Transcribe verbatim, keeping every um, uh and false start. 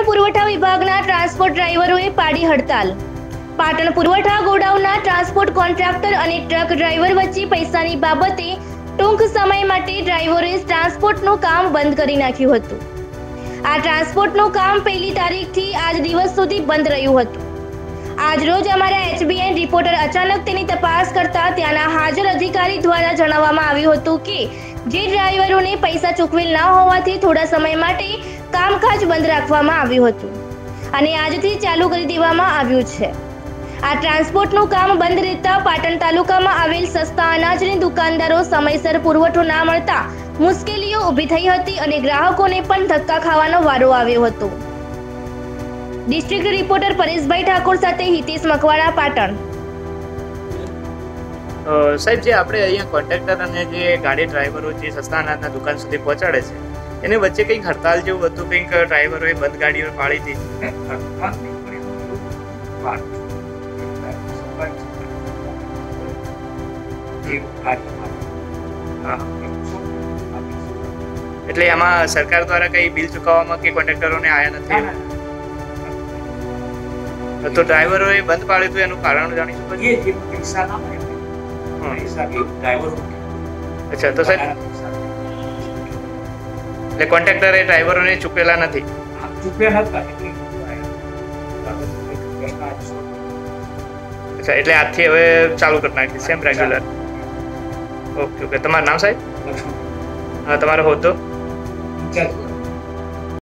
પુરવઠા વિભાગના ટ્રાન્સપોર્ટ ડ્રાઈવરોએ પાડી હડતાલ। પાટણ પુરવઠા ગોડાઉનના ટ્રાન્સપોર્ટ કોન્ટ્રાક્ટર અને ટ્રક ડ્રાઈવર વચ્ચે પૈસાની બાબતે ટૂંક સમય માટે ડ્રાઈવરોએ ટ્રાન્સપોર્ટનું કામ બંધ કરી નાખ્યું હતું। આ ટ્રાન્સપોર્ટનું કામ પહેલી તારીખથી આજ દિવસ સુધી બંધ રહ્યું હતું। આજરોજ અમારા એચબીએન રિપોર્ટર અચાનક તેની તપાસ કરતા ત્યાંના હાજર અધિકારી દ્વારા જણાવવામાં આવ્યું હતું કે જે ડ્રાઈવરોને પૈસા ચૂકવેલ ન હોવાથી થોડા સમય માટે કામકાજ બંધ રાખવામાં આવ્યું હતું અને આજથી ચાલુ કરી દેવામાં આવ્યું છે। આ ટ્રાન્સપોર્ટનું કામ બંધ રહેતા પાટણ તાલુકામાં આવેલ સસ્તા અનાજની દુકાનદારો સમયસર પુરવઠો ના મળતા મુશ્કેલીઓ ઊભી થઈ હતી અને ગ્રાહકોને પણ ધક્કા ખાવાનો વારો આવ્યો હતો। ડિસ્ટ્રિક્ટ રિપોર્ટર પરેશભાઈ ઠાકોર સાથે હિતેશ મકવાણા, પાટણ। સાહેબ, જે આપણે અહીંયા કોન્ટ્રાક્ટર અને જે ગાડી ડ્રાઈવરો જે સસ્તા અનાજના દુકાન સુધી પહોંચાડે છે એને વચ્ચે કંઈક હડતાલ જેવું હતું, કંઈક ડ્રાઈવરોએ બંધ ગાડીઓ પાડી હતી। એટલે આમાં સરકાર દ્વારા કઈ બિલ ચૂકવવામાં કે કોન્ટ્રાક્ટરોને આયા નથી, તો ડ્રાઈવરોએ બંધ પાડ્યું હતું એનું કારણ જાણી શકો છો? પૈસા ના મળે, પૈસા ડ્રાઈવરો। અચ્છા, તો સાહેબ એટલે કોન્ટ્રાક્ટરે ડ્રાઈવરોને ચૂકવેલા નથી? ચૂકવ્યા હતા। અચ્છા, એટલે આજથી હવે ચાલુ કરી નાખી છે એમ રેગ્યુલર? ઓકે ઓકે, તમારું નામ સાહેબ? હા, તમારો હોદ્દો? ઇન્ચાર્જ।